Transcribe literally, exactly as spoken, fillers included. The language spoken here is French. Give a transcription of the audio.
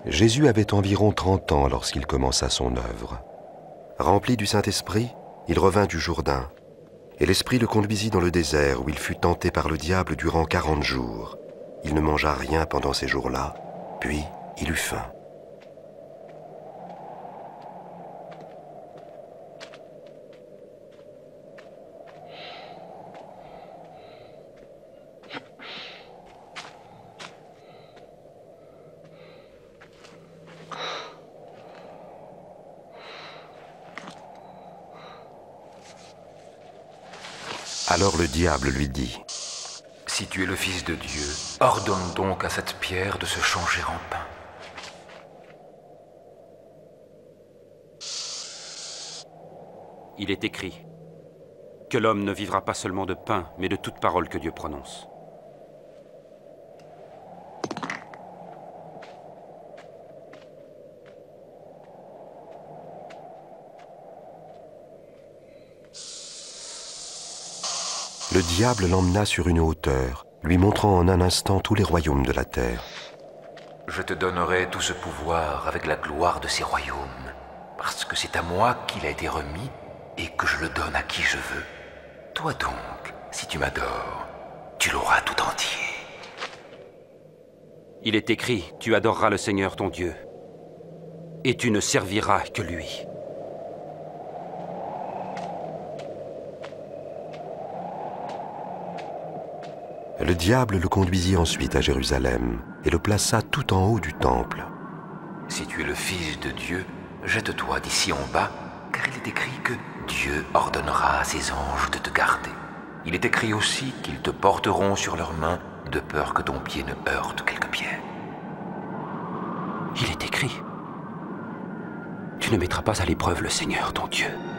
Jésus avait environ trente ans lorsqu'il commença son œuvre. Rempli du Saint-Esprit, il revint du Jourdain, et l'Esprit le conduisit dans le désert où il fut tenté par le diable durant quarante jours. Il ne mangea rien pendant ces jours-là, puis il eut faim. Alors le diable lui dit: « Si tu es le Fils de Dieu, ordonne donc à cette pierre de se changer en pain. » Il est écrit que l'homme ne vivra pas seulement de pain, mais de toute parole que Dieu prononce. Le diable l'emmena sur une hauteur, lui montrant en un instant tous les royaumes de la terre. « Je te donnerai tout ce pouvoir avec la gloire de ces royaumes, parce que c'est à moi qu'il a été remis et que je le donne à qui je veux. Toi donc, si tu m'adores, tu l'auras tout entier. » Il est écrit, tu adoreras le Seigneur ton Dieu, et tu ne serviras que lui. Le diable le conduisit ensuite à Jérusalem et le plaça tout en haut du temple. « Si tu es le Fils de Dieu, jette-toi d'ici en bas, car il est écrit que Dieu ordonnera à ses anges de te garder. Il est écrit aussi qu'ils te porteront sur leurs mains, de peur que ton pied ne heurte quelque pierre. » Il est écrit, tu ne mettras pas à l'épreuve le Seigneur ton Dieu.